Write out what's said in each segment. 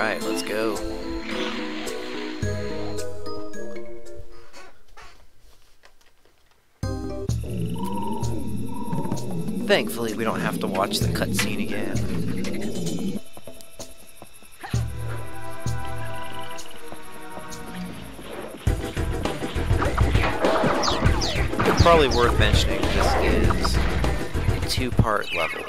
Alright, let's go. Thankfully, we don't have to watch the cutscene again. Probably worth mentioning this is a two-part level.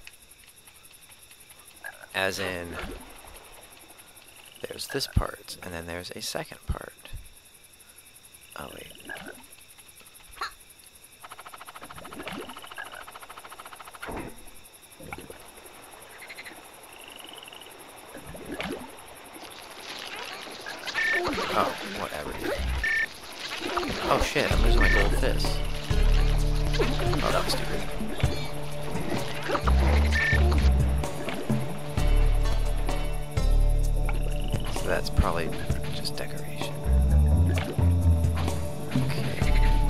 As in, there's this part, and then there's a second part. Oh, wait. Oh, whatever. Oh shit, I'm losing my gold fist. Oh, that was stupid. So that's probably just decoration. Okay.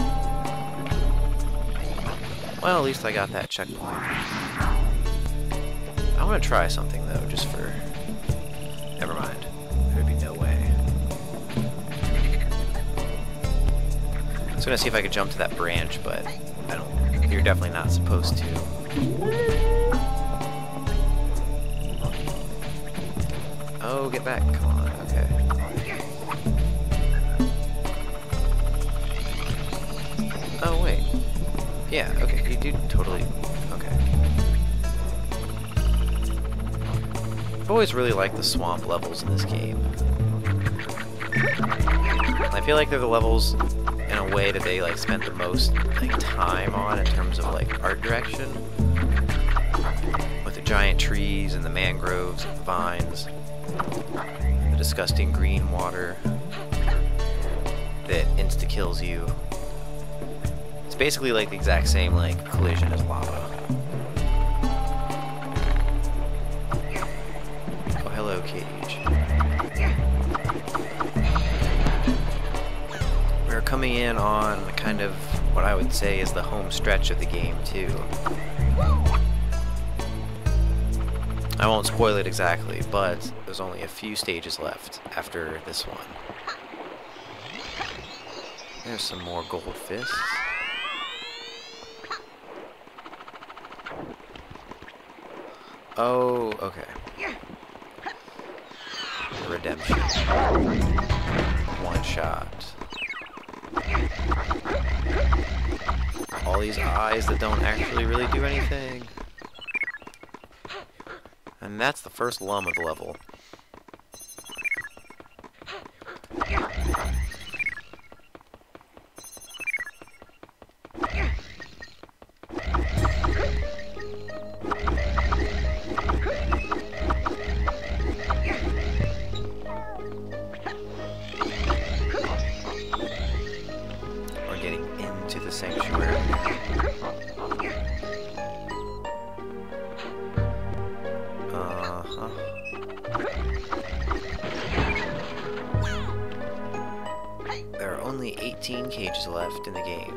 Well, at least I got that checkpoint. I want to try something though, just for... Never mind. There'd be no way. I was gonna see if I could jump to that branch, but I don't. You're definitely not supposed to. Oh, get back! Come on. Okay. Oh wait. Yeah. Okay. You do totally. Okay. I've always really liked the swamp levels in this game. I feel like they're the levels in a way that they like spent the most like time on in terms of like art direction, with the giant trees and the mangroves and the vines, the disgusting green water that insta kills you. It's basically like the exact same like collision as lava. Oh, hello, cage. Coming in on kind of what I would say is the home stretch of the game too. I won't spoil it exactly, but there's only a few stages left after this one. There's some more gold fists. Oh, okay. Redemption. One shot. All these eyes that don't actually really do anything. And that's the first lum of the level. To the sanctuary. There are only 18 cages left in the game.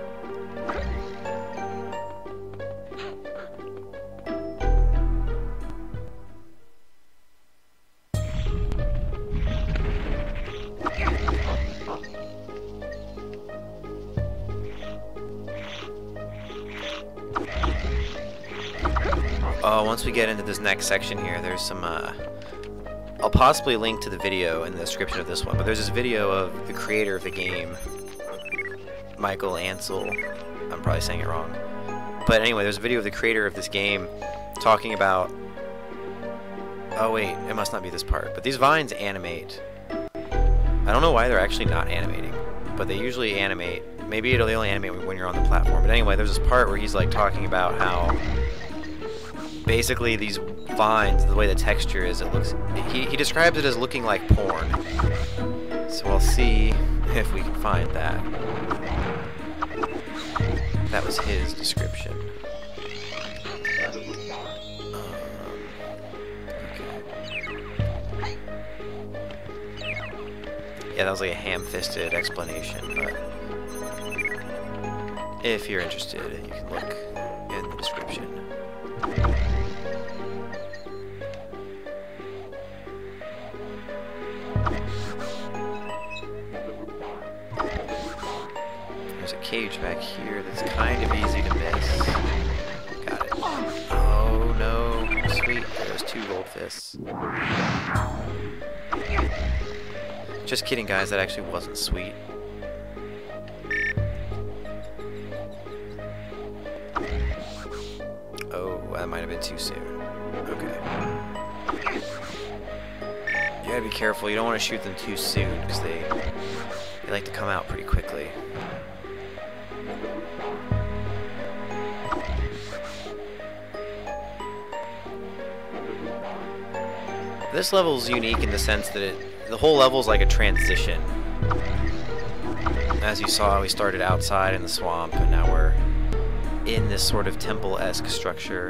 Once we get into this next section here, there's some, I'll possibly link to the video in the description of this one, but there's this video of the creator of the game, Michael Ansel. I'm probably saying it wrong. But anyway, there's a video of the creator of this game talking about... Oh wait, it must not be this part, but these vines animate. I don't know why they're actually not animating, but they usually animate. Maybe they only animate when you're on the platform. But anyway, there's this part where he's like talking about how... Basically, these vines, the way the texture is, it looks... He describes it as looking like porn. So I'll see if we can find that. That was his description. Okay. Yeah, that was like a ham-fisted explanation, but... If you're interested, you can look in the description. cage back here that's kind of easy to miss. Got it. Oh no, sweet. There's 2 gold fists. Just kidding, guys. That actually wasn't sweet. Oh, that might have been too soon. Okay. You gotta be careful. You don't want to shoot them too soon because they like to come out pretty quickly. This level is unique in the sense that the whole level is like a transition. As you saw, we started outside in the swamp, and now we're in this sort of temple-esque structure.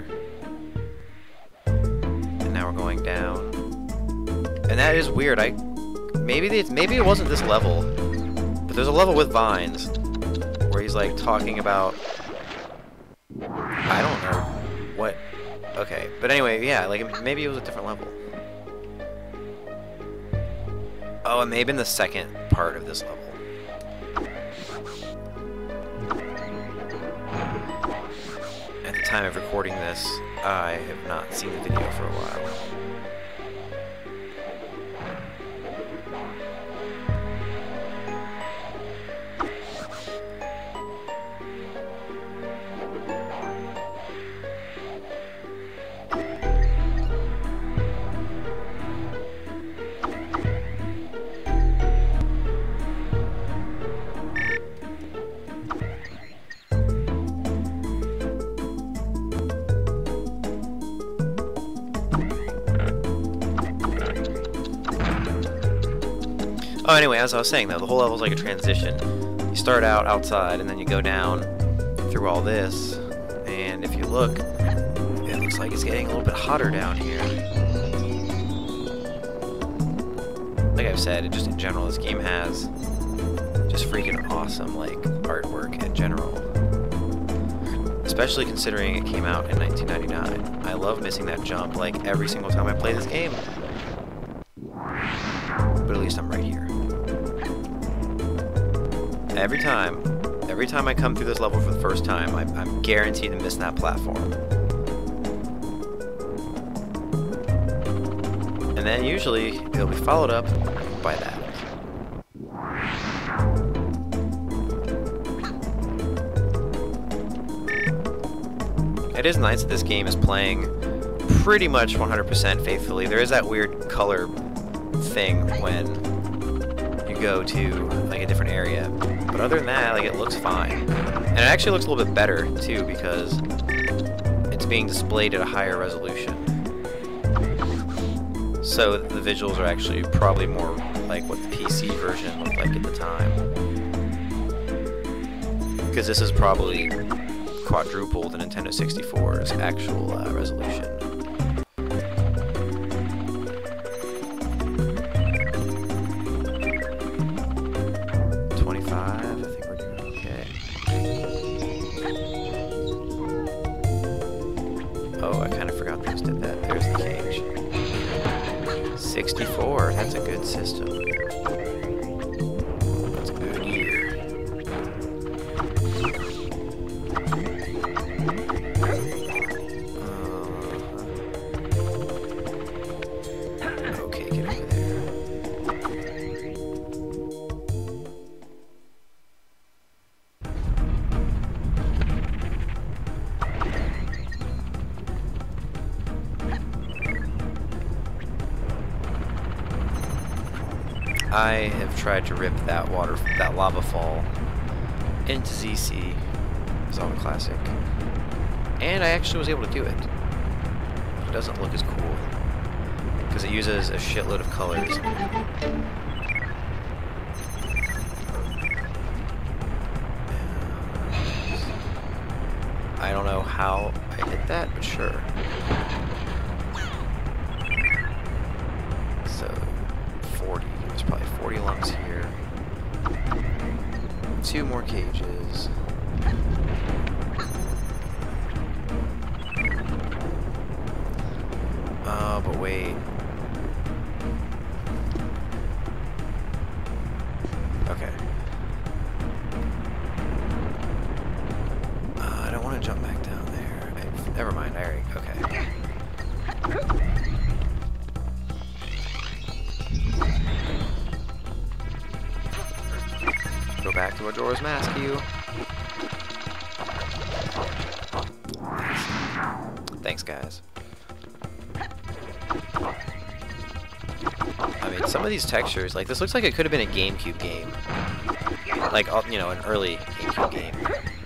And now we're going down. And that is weird. Maybe it wasn't this level, but there's a level with vines where he's like talking about, I don't know what. Okay, but anyway, yeah, like maybe it was a different level. Oh, it may have been the second part of this level. At the time of recording this, I have not seen the video for a while. Oh, anyway, as I was saying, though, the whole level's like a transition. You start out outside, and then you go down through all this, and if you look, it looks like it's getting a little bit hotter down here. Like I've said, just in general, this game has just freaking awesome, like, artwork in general. Especially considering it came out in 1999. I love missing that jump, like, every single time I play this game. But at least I'm right here. Every time I come through this level for the first time, I'm guaranteed to miss that platform. And then usually, it'll be followed up by that. It is nice that this game is playing pretty much 100% faithfully. There is that weird color thing when you go to like a different area, but other than that, like, it looks fine, and it actually looks a little bit better too because it's being displayed at a higher resolution, so the visuals are actually probably more like what the PC version looked like at the time, because this is probably quadruple the Nintendo 64's actual resolution. 25, I think we're doing okay. Oh, I kind of forgot they just did that. There's the cage. 64, that's a good system. That's a good year. Okay, get over there. I have tried to rip that lava fall into ZC. It's all a classic. And I actually was able to do it. It doesn't look as cool, because it uses a shitload of colors. I don't know how I did that, but sure. So, 40. There's probably 40 lungs here. 2 more cages. Oh, but wait. Okay. back to Majora's Mask you. Thanks, guys. I mean, some of these textures, like, this looks like it could have been a GameCube game. Like, you know, an early GameCube game.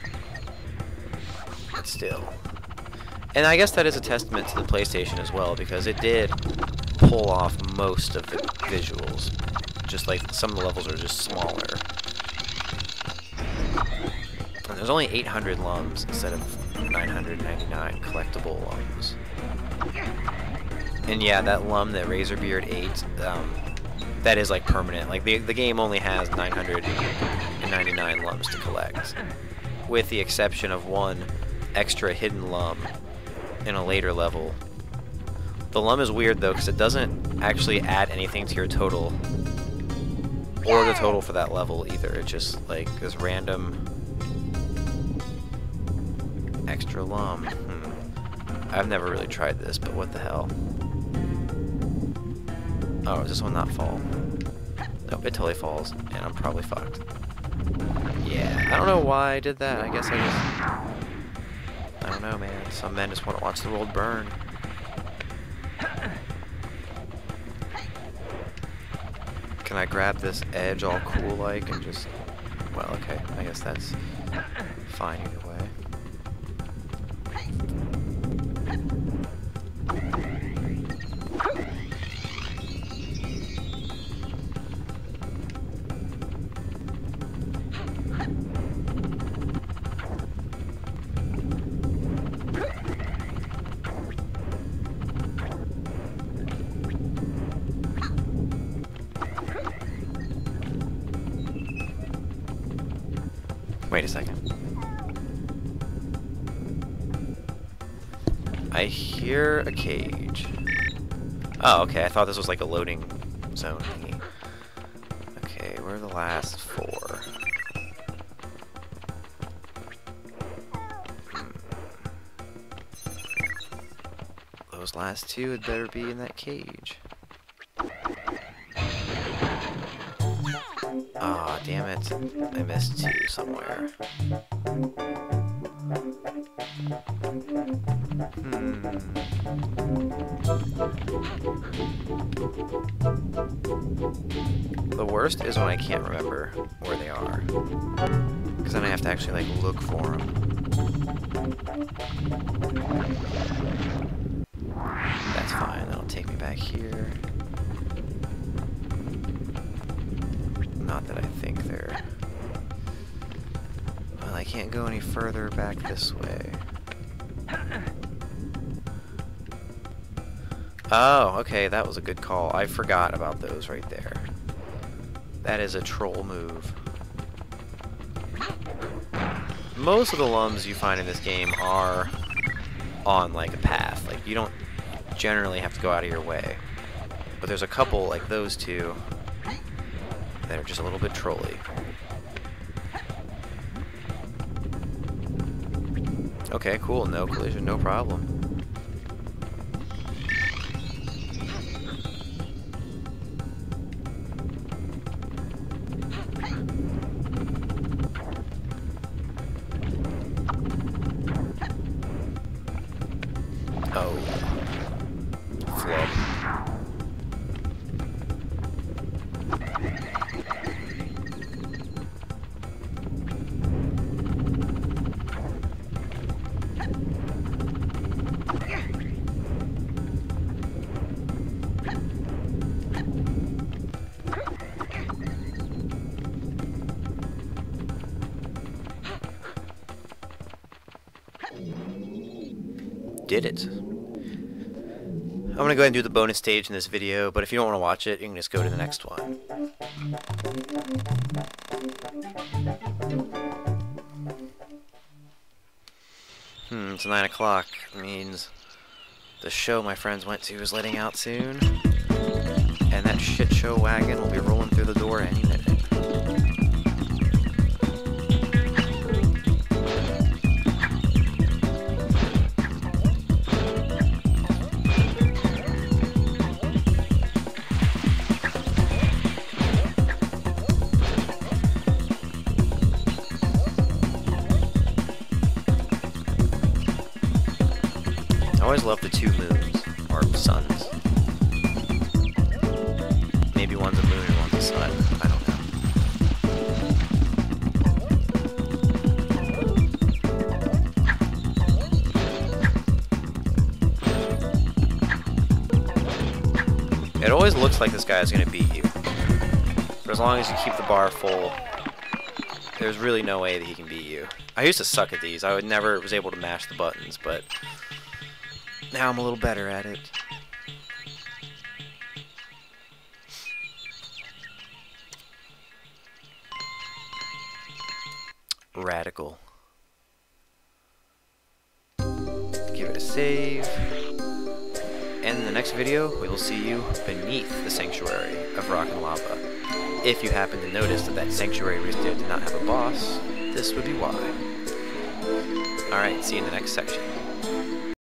But still. And I guess that is a testament to the PlayStation as well, because it did pull off most of the visuals. Just like, some of the levels are just smaller. And there's only 800 lums instead of 999 collectible lums. And yeah, that lum that Razorbeard ate, that is like permanent. Like the game only has 999 lums to collect, with the exception of one extra hidden lum in a later level. The lum is weird though, because it doesn't actually add anything to your total, or the total for that level either. It's just like this random extra lum. I've never really tried this, but what the hell? Oh, does this one not fall? Nope, it totally falls, and I'm probably fucked. Yeah, I don't know why I did that. I guess I don't know, man. Some men just want to watch the world burn. Can I grab this edge all cool-like and just... Well, okay, I guess that's fine either way. Wait a second. I hear a cage. Oh, okay. I thought this was like a loading zone thingy. Okay, where are the last four? Those last two had better be in that cage. Ah, damn it. I missed two somewhere. The worst is when I can't remember where they are. Because then I have to actually, like, look for them. That's fine. That'll take me back here. Not that I think they're... Well, I can't go any further back this way. Oh, okay, that was a good call. I forgot about those right there. That is a troll move. Most of the lums you find in this game are on, like, a path. Like, you don't generally have to go out of your way. But there's a couple, like those two, that are just a little bit trolly. Okay, cool. No collision, no problem. Oh. Flub. Did it. I'm gonna go ahead and do the bonus stage in this video, but if you don't want to watch it, you can just go to the next one. It's 9 o'clock. It means the show my friends went to is letting out soon, and that shit show wagon will be rolling through the door any minute. two moons, or suns. Maybe one's a moon and one's a sun. I don't know. It always looks like this guy is going to beat you. For as long as you keep the bar full, there's really no way that he can beat you. I used to suck at these. I never was able to mash the buttons, but now I'm a little better at it. Radical. Give it a save. And in the next video, we will see you beneath the Sanctuary of Rock and Lava. If you happen to notice that that Sanctuary we did not have a boss, this would be why. Alright, see you in the next section.